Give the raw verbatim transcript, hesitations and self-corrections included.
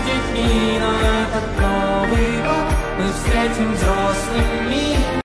будет мило этот Новый год. Мы встретим взрослых